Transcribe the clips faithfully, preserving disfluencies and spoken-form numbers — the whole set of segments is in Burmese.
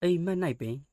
အိမ်မက်၌ပင်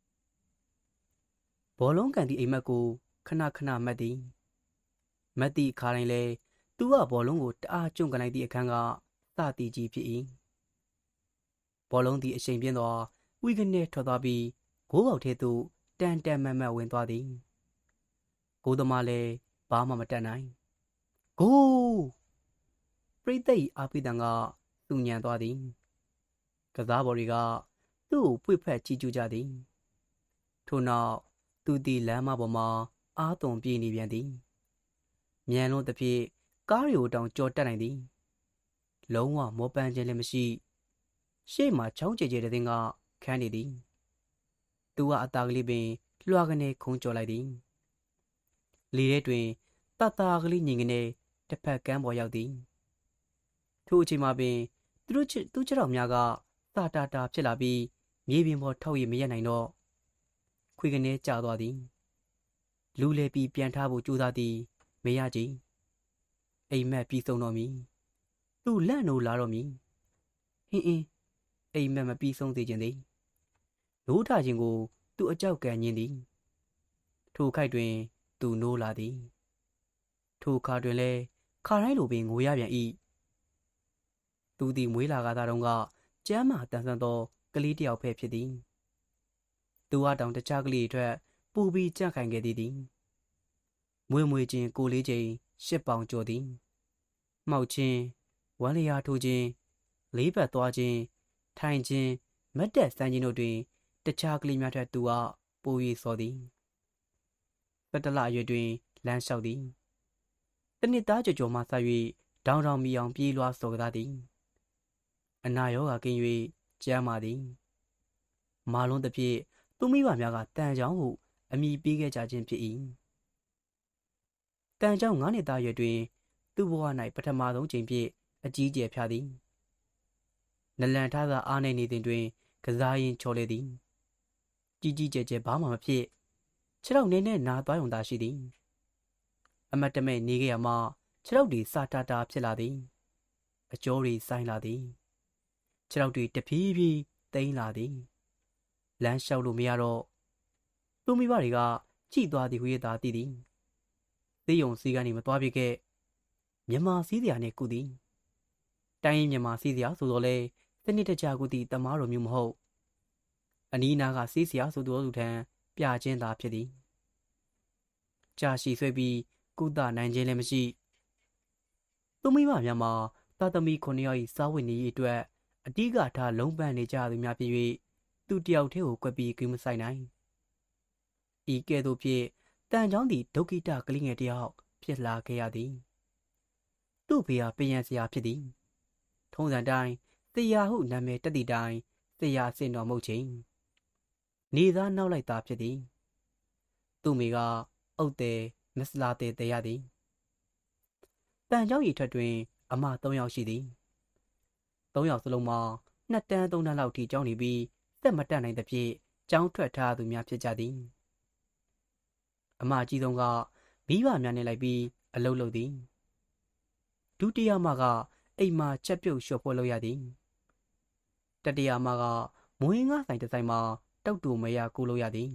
ဘောလုံးကန်သည့်အိမ်မက်ကိုခဏခဏမတ်သည်မတ်သည့်အခါတိုင်းလဲသူကဘောလုံးကိုတအားကျွန့်ကန်လိုက်သည့်အခန်းကစသည်ကြီးဖြစ်၏ဘောလုံးသည်အရှိန်ပြင်းသောဝီကနေထွက်သွားပြီးဂိုးပေါက်ထဲသို့တန်တန်မတ်မတ်ဝင်သွားသည်ဂိုးသမားလည်းဘာမှမတတ်နိုင်ဂိုးပရိသတ်၏အားပေးသံကသူညံသွားသည်ကစားဘော်တွေကသူ့ကိုပွေ့ဖက်ချီးကျူးကြသည်ထို့နောက်သူသည်လမ်းမပေါ်မှာအားသွန်ပြေးနေပြန်သည်မြန်လွန်းသဖြင့်ကားတွေကိုတောင်ကြော်တက်နိုင်သည်လုံးဝမောပန်းခြင်းလည်းမရှိရှေ့မှာချောင်းကျဲကျဲတဲ့သင်းကခန်းနေသည်သူကအသာကလေးပင်လွှာကနေခုံးကြော်လိုက်သည်လေထဲတွင်တတကလေးညီငနေတစ်ဖက်ကမ်းပေါ်ရောက်သည်ထိုအချိန်မှာပင်သူတို့သူခြေတော်များကတာတာတာဖြစ်လာပြီးမြေပြင်ပေါ်ထောက်ရမရနိုင်တော့ခွေကနေကျသွားသည်လူလေပြီးပြန်ထားဖို့ကြိုးစားသည်မရကြည်အိမ်မက်ပြီးဆုံးတော့မည်သူလန့်နိုးလာတော့မည်ဟင်းအင်းအိမ်မက်မပြီးဆုံးသေးခြင်းသည်နိုးထခြင်းကိုသူအကြောက်ကန်ညင်းသည်ထိုခိုက်တွင်သူနိုးလာသည်ထိုအခါတွင်လဲခါတိုင်းလိုပင်ငိုရပြန်၏သူသည်မွေးလာကသာတော့ကကျမ်းမာတန်ဆန်းသောကလေးတစ်ယောက်ပဲဖြစ်သည်သူအတောင်တခြားကလေးတွေပူပြီးကြန့်ခိုင်ခဲ့သည်သည်မွေးမွေးချင်းကိုလေးချင်းရှစ်ပေါင်ကျော်သည်မှောက်ချင်းဝမ်းလျာထိုးချင်းလေးပတ်သွားချင်းထိုင်ချင်းမတ်တက်ဆန်းချင်းတို့တွင်တခြားကလေးများထက်သူကပို၍စောသည်ပတလအရွယ်တွင်လမ်းလျှောက်သည်တနစ်သားကြော်ကြော်မှဆ၍ဒေါင်ဒေါင်မီအောင်ပြေးလွှားစော်ကားသည်အနာရောဂါကင်း၍ကျမ်းမာသည်မာလွန်းသဖြင့်သူမိဘများကတန်ချောင်းဟုအမည်ပေးခဲ့ကြခြင်းဖြစ်၏တန်ချောင်းငါးနှစ်သားရွယ်တွင်သူ့ဘဝ၌ပထမဆုံးချိန်ဖြင့်အကြီးကျယ်ဖြာသည်နလန်ထားသာအားနေနေသည်တွင်ကစားရင်ချော်လေသည်ကြီးကြီးကျယ်ကျယ်ဘာမှမဖြစ်ခြေထောက်နည်းနည်းနာသွားရုံသာရှိသည်အမတ်တမဲ့နေခဲ့ရမှခြေထောက်တွေစာတာတာဖြစ်လာသည်အကျော်တွေဆိုင်လာသည်ခြေထောက်တွေတဖြည်းဖြည်းတိမ်လာသည်လမ်းလျှောက်လို့မရတော့သူမိဘတွေကကြည်သွားသည်ဟူ၍သာသိသည်သေယုံစီကနေမသွားပြခဲ့မြန်မာစည်းစရာနဲ့ကုသည်တိုင်းရင်းမြန်မာစည်းစရာဆိုတော့လေစနစ်တကျကုသည်တမားတော်မျိုးမဟုတ်အနီးနားကစည်းစရာဆိုတော်သူထံပြချင်းသာဖြစ်သည်ကြာရှိဆွဲပြီးကုသနိုင်ခြင်းလည်းမရှိသူမိဘများမှာသာသမီခုနှစ်ယောက်၏စားဝတ်နေရေးအတွက်အတိကထားလုံးပန်းနေကြသူများဖြစ်၍သူတယောက်တည်းကိုကွက်ပြီးကိမဆိုင်နိုင်ဤကဲ့သို့ဖြင့်တန်ချောင်းသည်ဒုက္ခိတကလေးငယ်တယောက်ဖြစ်လာခဲ့ရသည်သူ့ဖေဟာပယံဆရာဖြစ်သည်ထုံးစံတိုင်းဆရာဟုနာမည်တက်သည့်တိုင်ဆရာစင်တော်မဟုတ်ချင်းနေသားနောက်လိုက်သားဖြစ်သည်သူ့မိကအုတ်တယ်မစလာတယ်တရားသည်တန်ချောင်းရီထက်တွင်အမသုံးယောက်ရှိသည်သုံးယောက်စလုံးမှာနှစ်တန်းသုံးတန်းလောက်ထိကျောင်းနေပြီးသက်မတက်နိုင်သဖြင့်ကျောင်းထွက်ထားသူများဖြစ်ကြသည်အမကြီးဆုံးကမိဘများနဲ့လိုက်ပြီးအလုပ်လုပ်သည်ဒုတိယမကအိမ်မှာချက်ပြုတ်လျှော့ဖို့လုပ်ရသည်တတိယမကမွေးငါးဆိုင်တစ်ဆိုင်မှာတောက်တူမရကိုလုပ်ရသည်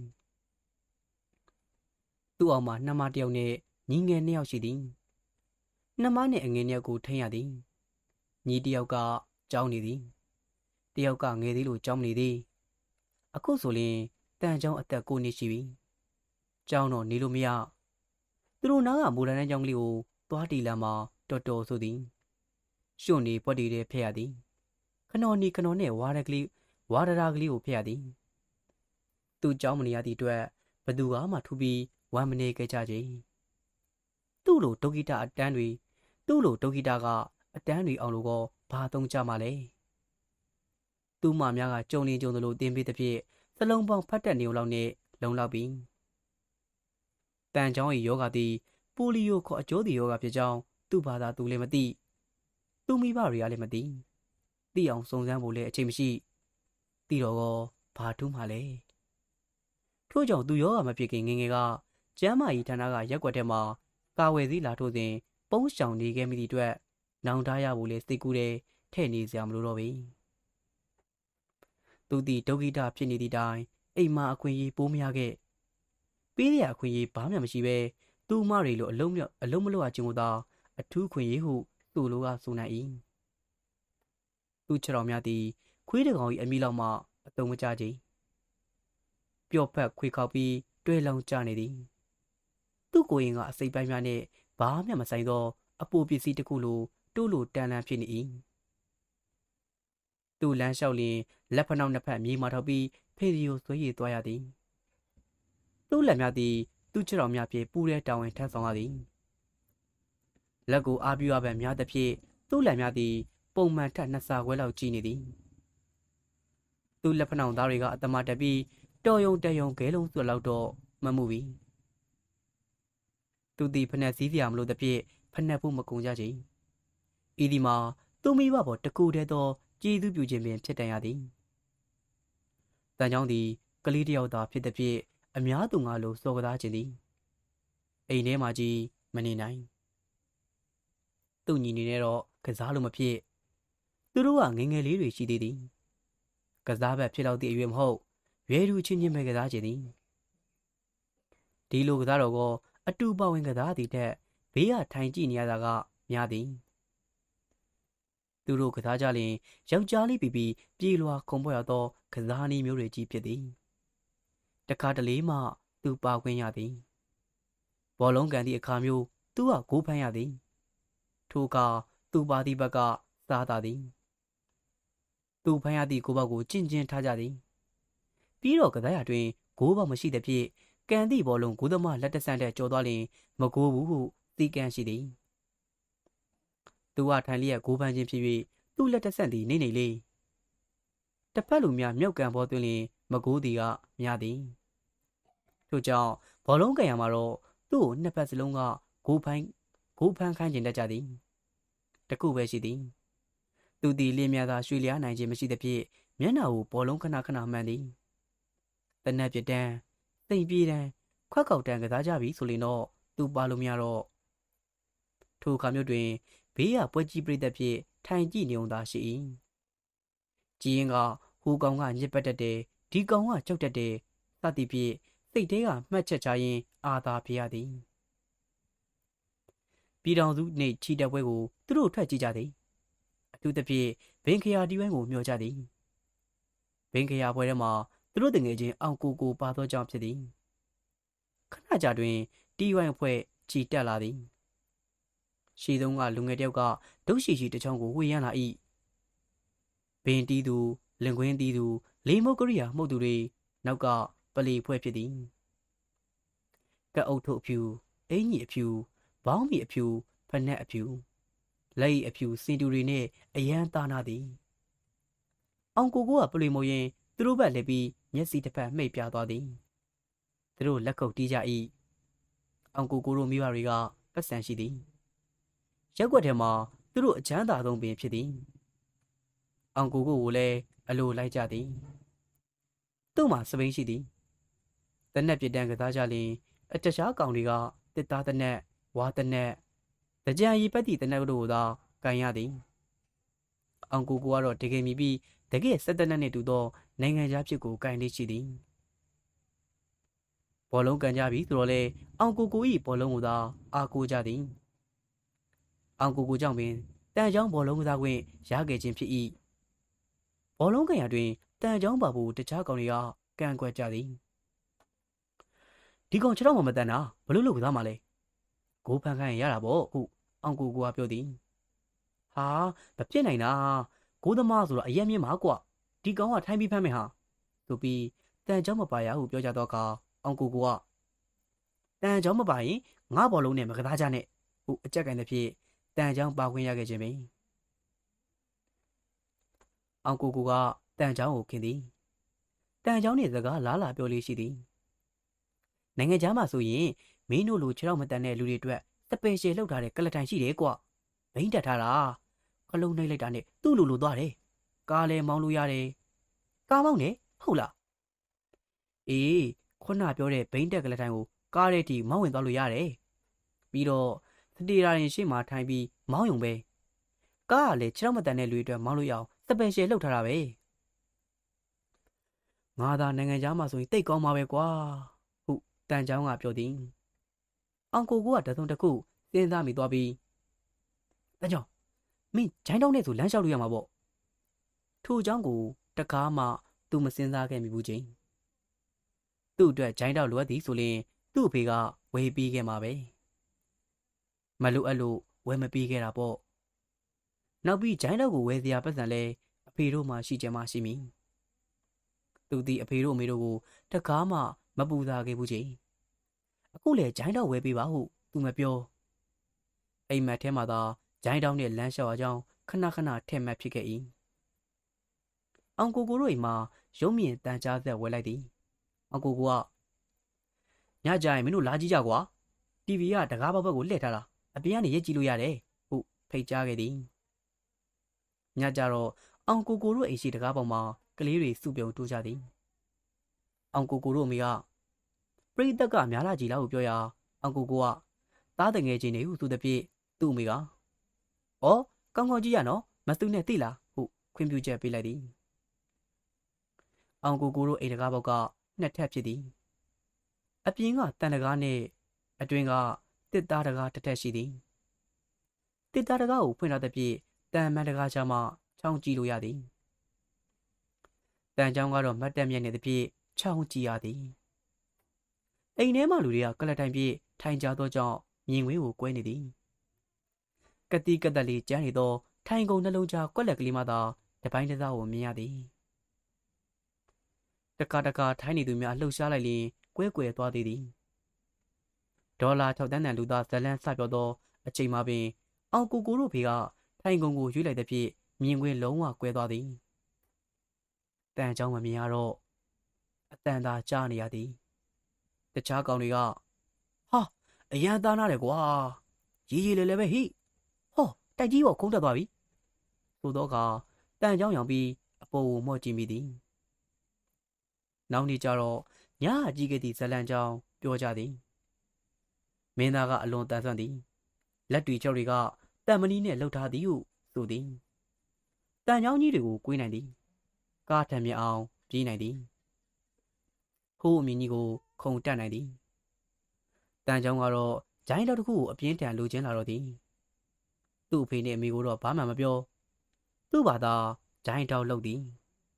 သူ့အောင်မှာနှမတစ်ယောက်နဲ့ညီငယ်နှစ်ယောက်ရှိသည်နှမနဲ့အငယ်နှစ်ယောက်ကိုထိန်းရသည်ညီတစ်ယောက်ကကျောင်းနေသည်တယောက်ကငယ်သေးလို့ကျောင်းနေသည်အခုဆိုရင်တန်ကျောင်းအသက်ကိုနှစ်ရှိပြီကျောင်းတော့နေလို့မရသူတို့နားကမိုးလန်းတန်းကျောင်းကလေးကိုသွားတီလမ်းမှာတော်တော်ဆိုသည်ရှုံနေပွက်တီတဲ့ဖက်ရသည်ခနော်နီခနော်နဲ့ဝါရကလေးဝါရရာကလေးကိုဖက်ရသည်သူကျောင်းမနေရသည့်အတွက်ဘသူကမှထူပြီးဝမ်းမနေခဲ့ကြကြသူ့လိုဒုက္ခိတအတန်းတွေသူ့လိုဒုက္ခိတကအတန်းတွေအောင်လို့ကောဘာသုံးကြမှာလဲသူ့မများကကြုံနေကြုံသလိုတင်းပေးသဖြင့်စလုံးပေါင်းဖတ်တတ်နေုံလောက်နဲ့လုံလောက်ပြီတန်ချောင်း၏ယောဂသည်ပိုလီယိုခေါ်အကျိုးသည်ယောဂဖြစ်ကြောင်းသူ့ဘာသာသူလည်းမသိသူ့မိဘတွေကလည်းမသိသိအောင်စုံစမ်းဖို့လည်းအချိန်မရှိသိတော့ကောဘာထူးမှလဲထို့ကြောင့်သူယောဂမဖြစ်ခင်ငငယ်ကကျမ်းမာရေးဌာနကရက်ွက်ထဲမှာကာဝယ်စည်းလာထို့စဉ်ပုံးရှောင်နေခဲ့မိသည့်အတွက်နောင်တရဖို့လည်းစိတ်ကူးတယ်ထဲ့နေစရာမလိုတော့ပြီသူသည်ဒုက္ခိတဖြစ်နေသည့်တိုင်အိမ်မှာအခွင့်အရေးပိုးများခဲ့ပေးရအခွင့်အရေးဘာမှမရှိဘဲသူမတွေလိုအလုံးမြောက်အလုံးမလို့အချင်းကိုသာအထူးခွင့်ရေးဟုသူ့လိုကဆိုနိုင်၏သူ့ခြေတော်များသည်ခွေးတကောင်၏အမိလောက်မှအတုံးမကြကြပျော့ဖက်ခွေခောက်ပြီးတွဲလောင်ကျနေသည်သူ့ကိုယ်ရင်ကအစိပ်ပိုင်းများနှင့်ဘာမှမဆိုင်သောအပိုပစ္စည်းတစ်ခုလိုတိုးလိုတန်လန်းဖြစ်နေ၏သူ့လမ်းလျှောက်လျင်လက်ဖက်နောက်နှစ်ဖက်မြေမှထောက်ပြီးဖေရီယိုဆွဲရည်သွားရသည်သူ့လက်များသည်သူ့ခြေတော်များဖြင့်ပူရဲတောင်ဝင်ထမ်းဆောင်ရသည်လက်ကိုအားပြုရပဲများသဖြင့်သူ့လက်များသည်ပုံမှန်ထက်နှစ်ဆခွဲလောက်ကြီးနေသည်သူ့လက်ဖက်နောက်သားတွေကအတမတက်ပြီးတော်ယုံတယုံခဲလုံးစွက်လောက်တော့မမှုပြီသူသည်ဖနက်စည်းစရာမလိုသဖြင့်ဖနက်ဖို့မကုန်ကြချေဤဒီမှာသူမိဘပေါ်တကူတည်းသောကြည်သူပြုခြင်းပင်ဖြစ်တန်ရသည်တန်ချောင်းသည်ကလေးတယောက်သာဖြစ်သဖြင့်အများသူငါလိုစော်ကစားခြင်းသည်အိမ်ထဲမှာကြီးမနေနိုင်သူ့ညီနေနဲ့တော့ကစားလို့မဖြစ်သူတို့ကငငယ်လေးတွေရှိသေးသည်ကစားဘက်ဖြစ်တော့သည့်အရွယ်မဟုတ်ရွယ်သူချင်းချင်းပဲကစားခြင်းသည်ဒီလိုကစားတော့ကအတူပါဝင်ကစားသည်ထက်ဘေးကထိုင်ကြည့်နေရတာကများသည်သူတို့ကစားကြလျင်ယောက်ျားလေးပြီးပြီးပြေလွာခုံပေါ်ရသောကစားနည်းမျိုးတွေကြီးဖြစ်သည်တခါတလေမှသူပါခွင့်ရသည်ဘောလုံးကန်သည့်အခါမျိုးသူကဂိုးဖမ်းရသည်ထိုအခါသူပါသည့်ဘက်ကစားသာသည်သူဖမ်းရသည့်ဂိုးပေါက်ကိုကျင့်ကျင့်ထားကြသည်ပြီးတော့ကစားရတွင်ဂိုးပေါက်မရှိသဖြင့်ကန်သည့်ဘောလုံးဂိုးသမားလက်တဆန့်တဲ့ကျော်သွားလျင်မဂိုးဘူးဟုသိကန့်ရှိသည်သူကထိုင်လျက်ဂိုးဖမ်းခြင်းဖြစ်၍သူ့လက်တဆန့်သည်နေနေလေးတစ်ဖက်လူများမြောက်ကန်ပေါ်သွင်းလျင်မဂိုးသည်ကများသည်ထို့ကြောင့်ဘောလုံးကန်ရမှာတော့သူ့ကိုနှစ်ဖက်စလုံးကဂိုးဖမ်းဂိုးဖမ်းခိုင်းခြင်းတတ်ကြသည်တခုပဲရှိသည်သူသည်လျင်မြသာရွှေလျားနိုင်ခြင်းမရှိသဖြင့်မျက်နှာကိုဘောလုံးခဏခဏမှန်သည်တနက်ပြတန်းစိန်ပြေးတန်းခွက်ကောက်တန်းကစားကြပြီဆိုရင်တော့သူပါလို့မရတော့ထိုအခါမျိုးတွင်ဘေးရပွဲကြီးပြိတ္တဖြင့်ထိုင်ကြည့်နေုံသာရှိ၏ကြည်ရင်ကဟိုကောင်ကညစ်ပတ်တတ်တယ်ဒီကောင်ကကြောက်တတ်တယ်စသည်ဖြင့်စိတ်ထဲကမှတ်ချက်ချရင်းအာသာဖြစ်ရသည်ပြည်တော်စုနှင့်ချီတက်ပွဲကိုသူတို့ထွက်ကြည့်ကြသည်အထူးသဖြင့်ဘင်ခရာဒီဝိုင်းကိုမျှော်ကြသည်ဘင်ခရာပွဲထဲမှာသူတို့တငယ်ချင်းအောင်ကိုကိုပါသောကြောင့်ဖြစ်သည်ခဏကြာတွင်တီဝိုင်းအဖွဲ့ချီတက်လာသည်ရှီသုံးကလူငယ်တယောက်ကဒုရှိရှိတစ်ချောင်းကိုဝေရမ်းလာ၏ဘင်တီးသူလင်ကွင်းတီးသူလေမုတ်ကရိယာမှုတ်သူတွေနောက်ကပလီဖွဲ့ဖြစ်သည်ကပ်အုပ်ထုပ်အဖြူအင်ကြီးအဖြူဘောင်းမီအဖြူဖနက်အဖြူလက်၏အဖြူစင်တူတွေနှင့်အရန်သားနာသည်အောင်ကိုကိုကပလီမိုရင်သူတို့ဘက်လည်းပြီးမျက်စိတစ်ဖက်မှိတ်ပြသွားသည်သူတို့လက်ကုပ်တီးကြ၏အောင်ကိုကိုတို့မိဘတွေကပတ်စံရှိသည်ရက်ွက်ထဲမှာသူတို့အချမ်းသာဆုံးပင်ဖြစ်သည်အောင်ကိုကိုကိုလည်းအလိုလိုက်ကြသည်သူ့မှာစပိန်ရှိသည်တနက်ပြတန်းကစားကြလျင်အတခြားကောင်တွေကတစ်သားတနက်ဝါတနက်တကြံရီပတ်သည့်တနက်တို့ကိုသာကန်ရသည်အောင်ကိုကိုကတော့တကယ်မြည်ပြီးတကယ်စက်တနက်နှင့်တူသောနိုင်ငံခြားဖြစ်ကိုကန်လေးရှိသည်ဘောလုံးကန်ကြပြီဆိုတော့လေအောင်ကိုကို၏ဘောလုံးကိုသာအားကိုးကြသည်အောင်ကိုကိုကြောင့်ပင်တန်ချောင်းဘောလုံးကစားခွင့်ရခဲ့ခြင်းဖြစ်၏ဘောလုံးကန်ရတွင်တန်ချောင်းပါဖို့တခြားကောင်တွေကကန့်ကွက်ကြသည်ဒီကောင်ခြေတော့မှမတန်တာဘလို့လို့ကစားမှလဲဂိုးဖန်ခိုင်းရတာပေါ့ဟုအောင်ကိုကိုကပြောသည်ဟာမဖြစ်နိုင်တာဂိုးသမားဆိုတော့အရက်မြင့်မှာကွာဒီကောင်ကထိုင်းပြီးဖမ်းမယ်ဟာဆိုပြီးတန်ချောင်းမပါရဟုပြောကြတော့ကအောင်ကိုကိုကတန်ချောင်းမပါရင်ငါဘောလုံးနဲ့မကစားကြနဲ့ဟုအကြက်ကင်သဖြင့်တန်ချောင်းပါခွင့်ရခဲ့ခြင်းပင်အောင်ကိုကိုကတန်ချောင်းကိုခင်သည်တန်ချောင်းနှင့်စကားလားလာပြောလေးရှိသည်နိုင်ငံခြားမှာဆိုရင်မင်းတို့လိုခြေထောက်မတန်တဲ့လူတွေအတွက်စပယ်ရှယ်လောက်ထားတဲ့ကလထိုင်ရှိတယ်ကွဘိန်းတက်ထားတာခလုံးနှိပ်လိုက်တာနဲ့သူ့လိုလိုသွားတယ်ကားလည်းမောင်းလို့ရတယ်ကားမောင်းတယ်ဟုတ်လားအေးခုနပြောတဲ့ဘိန်းတက်ကလထိုင်ကိုကားတဲ့တီမောင်းဝင်သွားလို့ရတယ်ပြီးတော့စတေရာရင်ရှေ့မှာထိုင်ပြီးမောင်းယုံပဲကားကလည်းခြေထောက်မတန်တဲ့လူတွေအတွက်မောင်းလို့ရအောင်စပယ်ရှယ်လောက်ထားတာပဲငါသာနိုင်ငံသားမှဆိုရင်တိတ်ကောင်းမှာပဲကွာဟုတန်ချောင်းကပြောသည်အောင်ကိုကိုကတစုံတစ်ခုစဉ်းစားမိသွားပြီးတန်ချောင်းမင်းဂျိုင်းတောင်းနဲ့ဆိုလမ်းလျှောက်လို့ရမှာပေါ့ထို့အကြောင်းကိုတကားမှသူမစဉ်းစားခဲ့မိဘူးချင်းသူ့အတွက်ဂျိုင်းတောက်လိုအပ်သည်ဆိုရင်သူ့အဖေကဝေပေးခဲ့မှာပဲမလိုအပ်လို့ဝယ်မပေးခဲ့တာပေါ့နောက်ပြီးဂျိုင်းတောက်ကိုဝယ်စရာပတ်စံလဲအဖေတို့မှရှိချင်မှရှိမိသူသည်အဖေတို့အမေတို့ကိုတကားမှမပူစားခဲ့ဘူးချင်းအခုလေဂျိုင်းတောက်ဝယ်ပေးပါဟုသူမပြောအိမ်မက်ထဲမှာသာဂျိုင်းတောက်နဲ့လမ်းလျှောက်အကြောင်းခဏခဏထဲ့မှတ်ဖြစ်ခဲ့၏အောင်ကိုကိုတို့အိမ်မှာရုံးမြင့်တန်ကြားဆက်ဝယ်လိုက်သည်အောင်ကိုကိုကညကြရင်မင်းတို့လာကြည့်ကြကွာတီဗီကတကားပေါက်ဘက်ကိုလှည့်ထားတာအပြင်ကနေရိုက်ကြည့်လို့ရတယ်ဟုဖိတ်ကြားခဲ့သည်ညကြတော့အောင်ကိုကိုတို့အိမ်ရှိတကားပေါက်မှာကလေးတွေစုပြုံတိုးကြသည်အောင်ကိုကိုတို့အမေကပရိသတ်ကများလာကြည်လားဟုပြောရာအောင်ကိုကိုကသားတငယ်ချင်းတွေဟုသူတပြည့်သူ့အမေကဩကောင်းကောင်းကြည့်ရနော်မစုနဲ့သိလားဟုခွင့်ပြုချက်ပေးလိုက်သည်အောင်ကိုကိုတို့အိမ်တကားပေါက်ကနှစ်ထပ်ဖြစ်သည်အပြင်ကတန်တကားနှင့်အတွင်းကတစ်သားတကားတစ်ထပ်ရှိသည်တစ်သားတကားကိုဖွင့်ထားသဖြင့်တန်မန်တကားချမှချောင်းကြည့်လို့ရသည်တန်ချောင်းကတော့မတ်တက်မြက်နေသဖြင့်ချောင်းကြည့်ရသည်အိမ်ထဲမှလူတွေကကလတိုင်ပြည့်ထိုင်ကြသောကြောင့်မြင်ကွင်းကိုကွဲနေသည်ကတိကတက်လေးကျန်းနေသောထိုင်ကုန်နှလုံးကြားကွက်လက်ကလေးမှသာတပိုင်းတစားကိုမြင်ရသည်တကာတကာထိုင်းနေသူများလှုပ်ရှားလိုက်လျင်ကွဲကွယ်သွားသေးသည်ဒေါ်လာ၆တန်းတန်လူသားဇလန်းစပြောသောအချိန်မှာပင်အောင်ကိုကိုတို့ဖေကထိုင်ကုန်ကိုရွေးလိုက်သဖြင့်မြင်ကွင်းလုံးဝကွဲသွားသည်တန်ချောင်းမမြင်ရတော့အတန်သာကြားနေရသည်တခြားကောင်တွေကဟာအရန်သားနာတယ်ကွာရေးရေးလဲလဲပဲဟိဟောတိုက်ကြီးပေါ်ခုံးတက်သွားပြီဆိုတော့ကတန်ချောင်းရောင်ပြီးအပေါ်ကိုမော့ကြည့်မိသည်နောက်နေ့ကျတော့ညအကြီးကတိဇလန်ကြောင်ပြောကြသည်မင်းသားကအလွန်တန်ဆွမ်းသည်လက်တွေကြောက်တွေကတန်မဏီနှင့်လှုပ်ထားသည်ဟုဆိုသည်တန်ချောင်းကြီးတွေကိုကွေးနိုင်သည်ကားထံမြအောင်ပြေးနိုင်သည်ဟိုးအမြင့်ကြီးကိုခုံတက်နိုင်သည်တန်ချောင်းကတော့ဂျိုင်းတော်တစ်ခုကိုအပြင်းထန်လိုချင်လာတော့သည်သူ့အဖေနဲ့အမေကိုတော့ဘာမှမပြောသူ့ဘာသာဂျိုင်းတော်လှုပ်သည်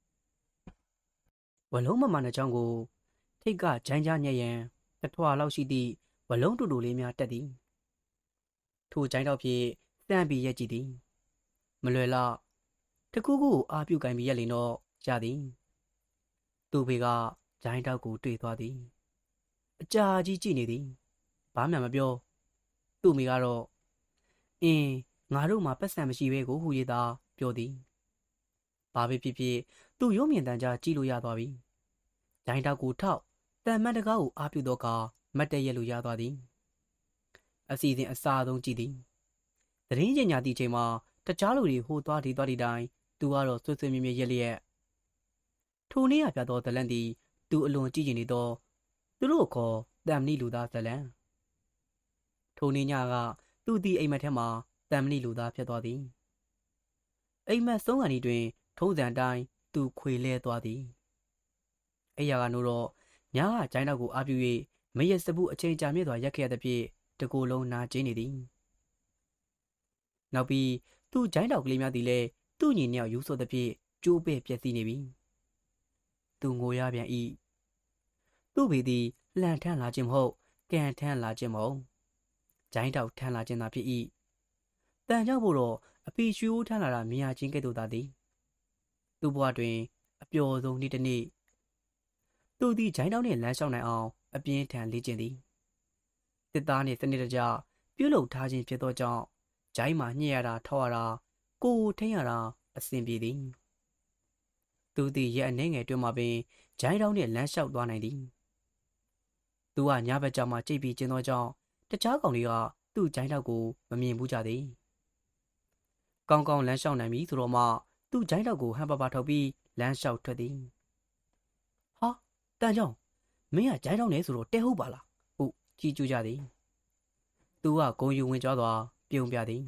ဝလုံးမမနှချောင်းကိုထိတ်ကဂျိုင်းကြားညက်ရန်တထွာလောက်ရှိသည့်ဝလုံးတူတူလေးများတက်သည်ထိုဂျိုင်းတော်ဖြင့်တန်ပြီးရက်ကြည့်သည်မလွယ်လောက်တကူးကူအာပြုတ်ကင်ပြီးရက်လင်တော့ရသည်သူ့ဖေကဂျိုင်းတော်ကိုတွေ့သွားသည်အကြာကြီးကြည့်နေသည်ဘာမှမပြောသူ့မိကတော့အင်းငါတို့မှာပတ်စံမရှိပဲကိုဟူရသာပြောသည်ဘာပဲဖြစ်ဖြစ်သူ့ရုံးမြင်တန်ကြားကြည့်လို့ရသွားပြီဂျိုင်းတောက်ကိုထောက်တန်မတ်တကားကိုအားပြုတော့ကမတ်တရက်လို့ရသွားသည်အစီအစဉ်အစားဆုံးကြည့်သည်သတင်းကျင်ညာသည့်ချိန်မှာတခြားလူတွေဟိုသွားဒီသွားဒီတိုင်းသူကတော့ဆွဆွမြဲမြဲရက်လျက်ထိုနေ့ကပြသောဇလန်သည်သူအလွန်ကြည့်ကျင်နေသောသူတို့ခေါ်တမ်မဏိလူသားဇလန်ထိုနေ့ညကသူသည်အိမ်မက်ထဲမှာတမ်မဏိလူသားဖြစ်သွားသည်အိမ်မက်ဆုံးကန်ဤတွင်ထုံးစံတိုင်းသူခွေလဲသွားသည်အိယာကနိုးတော့ညကဂျိုင်းတော့ကိုအားပြု၍မရက်စပုအချိန်ကြာမြင့်စွာရက်ခဲ့ရသဖြင့်တကိုယ်လုံးနာကျင်းနေသည်နောက်ပြီးသူ့ဂျိုင်းတော့ကလေးများသည်လည်းသူ့ညီနှစ်ယောက်ယူဆိုသဖြင့်ကျိုးပဲ့ပျက်စီးနေပြီသူငိုရပြန်၏သူ့ဘေသည်လှန်ထမ်းလာခြင်းမဟုတ်ကန်ထမ်းလာခြင်းမဟုတ်ဂျိုင်းတော့ထမ်းလာခြင်းသာဖြစ်၏တန်ကြောင့်ဖို့တော့အဖေရွှေဦးထမ်းလာတာမြင်ရခြင်းကဲ့သို့သာသည်သူ့ဘဝတွင်အပျော်ဆုံးနေ့တစ်နေ့သူသည်ဂျိုင်းတောင်းနှင့်လမ်းလျှောက်နိုင်အောင်အပြင်းထန်လေ့ကျင့်သည်တစ်သားနှင့်စနစ်တကျပြုလုပ်ထားခြင်းဖြစ်သောကြောင့်ဂျိုင်းမှာညှက်ရတာထောက်ရတာကိုယ်ထိန်ရတာအဆင်ပြေသည်သူသည်ရက်အနေငယ်တွင်မှပင်ဂျိုင်းတောင်းနှင့်လမ်းလျှောက်သွားနိုင်သည်သူကညဘက်ကြောင်မှကြိတ်ပြီးကျင်းသောကြောင့်တခြားကောင်တွေကသူ့ဂျိုင်းတောက်ကိုမမြင်ဘူးကြသည်ကောင်းကောင်းလမ်းလျှောက်နိုင်ပြီဆိုတော့မှသူ့ဂျိုင်းတောက်ကိုဟန်ပါပါထုတ်ပြီးလမ်းလျှောက်ထွက်သည်ဟာတန်ကြောင်မင်းကဂျိုင်းတောက်နေဆိုတော့တဲဟုတ်ပါလားဟုကြည်ကျူးကြသည်သူကဂုံယူဝင်ကြွားစွာပြုံးပြသည်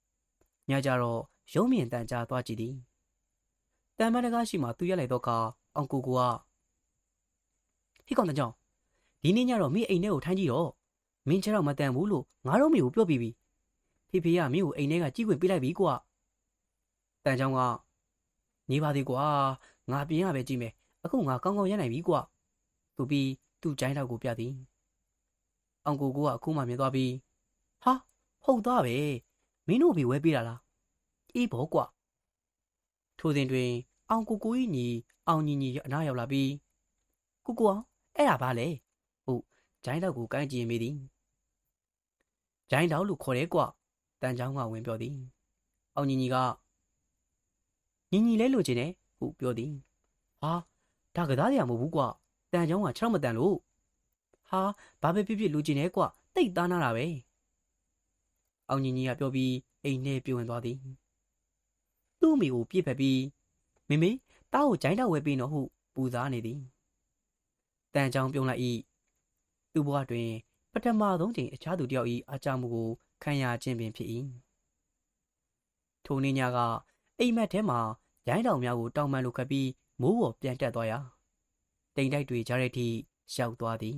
ညကြတော့ရုံးမြင်တန်ကြားသွားကြည့်သည်တန်မတကားရှိမှသူရက်လိုက်တော့ကအောင်ကိုကိုကဟိကောင်တကြောင်ဒီနေ့ညတော့မင်းအိမ်ထဲကိုထိုင်းကြည့်တော့မင်းချတော့မတန်ဘူးလို့ငါတို့မျိုးပြောပြီးပြီဖေဖေကမင်းကိုအိမ်ထဲကကြီးခွင့်ပေးလိုက်ပြီကွာတန်ကြောင်ကနေပါသေးကွာငါပြင်ရပဲကြည့်မယ်အခုငါကောင်းကောင်းရနိုင်ပြီကွာသူပြီးသူ့ကျိုင်းတော့ကိုပြသည်အောင်ကိုကိုကအခုမှမြင်သွားပြီးဟာဟုတ်သားပဲမင်းတို့ဘီဝဲပေးတာလားအေးဘောကွာထိုစဉ်တွင်အောင်ကိုကိုကြီးညီအောင်ညီညီအနားရောက်လာပြီးကိုကိုအောင်အဲ့ဒါဘာလဲဟုတ်ဂျိုင်းတော့ကိုကိုင်းကြည့်မိသည်ဂျိုင်းတော့လို့ခေါ်တယ်ကွာတန်ချောင်းကဝင်ပြောသည်အောင်ညီညီကညီညီလဲလို့ချင်တယ်ဟုတ်ပြောသည်ဟာဒါကစားရမဟုတ်ဘူးကွာတန်ချောင်းကခြေထောက်မတန်လို့ဟာဘာပဲဖြစ်ဖြစ်လူချင်တယ်ကွာတိတ်သားနာတာပဲအောင်ညီညီကပြောပြီးအိမ်ထဲပြုံဝင်သွားသည်သူ့အမိကိုပြစ်ဖက်ပြီးမေမေတားကိုဂျိုင်းတော့ဝဲပြီးတော့ဟုပူစားနေသည်တန်ချောင်းပြုံးလိုက်၏သူ့ဘဝတွင်ပထမဆုံးချိန်အခြားသူတယောက်၏အားကျမှုကိုခံရခြင်းပင်ဖြစ်၏ထိုနေ့ညကအိမ်မက်ထဲမှရိုင်းတောင်များကိုတောင်ပန်လိုခတ်ပြီးမိုးပေါ်ပြန်တက်သွားရာတိမ်တိုက်တွေကြားတဲ့အထိရောက်သွားသည်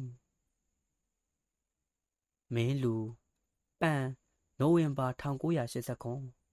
မင်းလူပန်နိုဝင်ဘာ၁၉၈၉